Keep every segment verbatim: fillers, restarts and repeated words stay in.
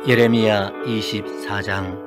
예레미야 이십사 장.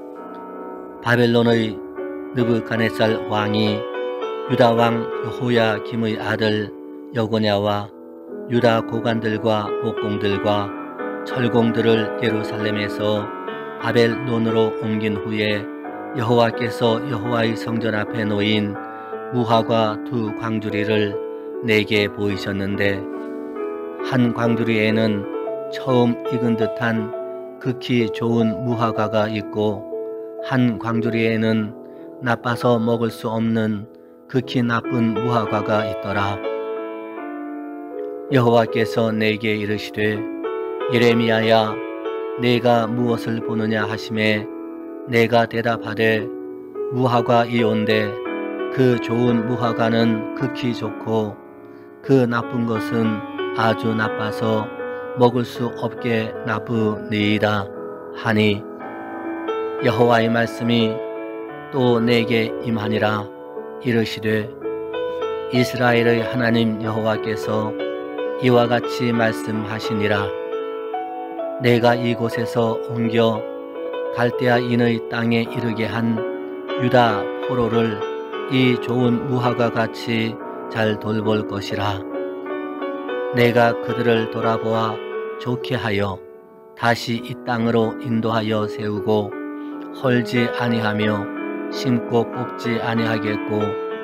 바벨론의 느부갓네살 왕이 유다 왕 여호야김의 아들 여고냐와 유다 고관들과 목공들과 철공들을 예루살렘에서 바벨론으로 옮긴 후에 여호와께서 여호와의 성전 앞에 놓인 무화과 두 광주리를 내게 보이셨는데, 한 광주리에는 처음 익은 듯한 극히 좋은 무화과가 있고, 한 광주리에는 나빠서 먹을 수 없는 극히 나쁜 무화과가 있더라. 여호와께서 내게 이르시되, 예레미야야, 내가 무엇을 보느냐 하시매, 내가 대답하되, 무화과이온데 그 좋은 무화과는 극히 좋고 그 나쁜 것은 아주 나빠서 먹을 수 없게 나쁘니이다 하니, 여호와의 말씀이 또 내게 임하니라. 이르시되, 이스라엘의 하나님 여호와께서 이와 같이 말씀하시니라. 내가 이곳에서 옮겨 갈대아인의 땅에 이르게 한 유다 포로를 이 좋은 무화과 같이 잘 돌볼 것이라. 내가 그들을 돌아보아 좋게 하여 다시 이 땅으로 인도하여 세우고 헐지 아니하며 심고 뽑지 아니하겠고,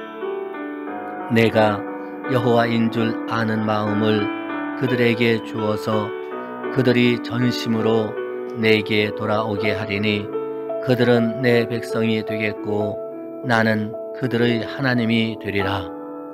내가 여호와인 줄 아는 마음을 그들에게 주어서 그들이 전심으로 내게 돌아오게 하리니, 그들은 내 백성이 되겠고 나는 그들의 하나님이 되리라.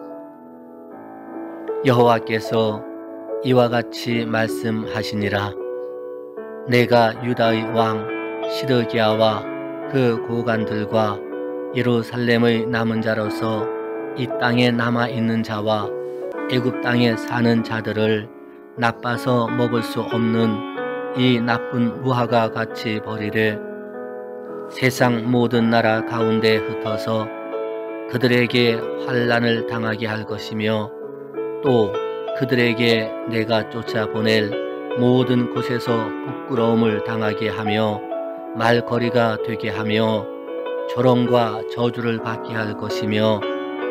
여호와께서 이와 같이 말씀하시니라. 내가 유다의 왕 시드기야와 그 고관들과 예루살렘의 남은 자로서 이 땅에 남아있는 자와 애굽 땅에 사는 자들을 나빠서 먹을 수 없는 이 나쁜 무화과 같이 버리되, 세상 모든 나라 가운데 흩어서 그들에게 환난을 당하게 할 것이며, 또 그들에게 내가 쫓아보낼 모든 곳에서 부끄러움을 당하게 하며 말거리가 되게 하며 조롱과 저주를 받게 할 것이며,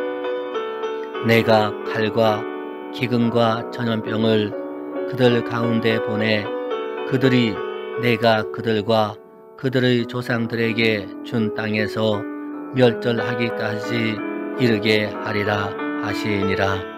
내가 칼과 기근과 전염병을 그들 가운데 보내 그들이 내가 그들과 그들의 조상들에게 준 땅에서 멸절하기까지 이르게 하리라 하시니라.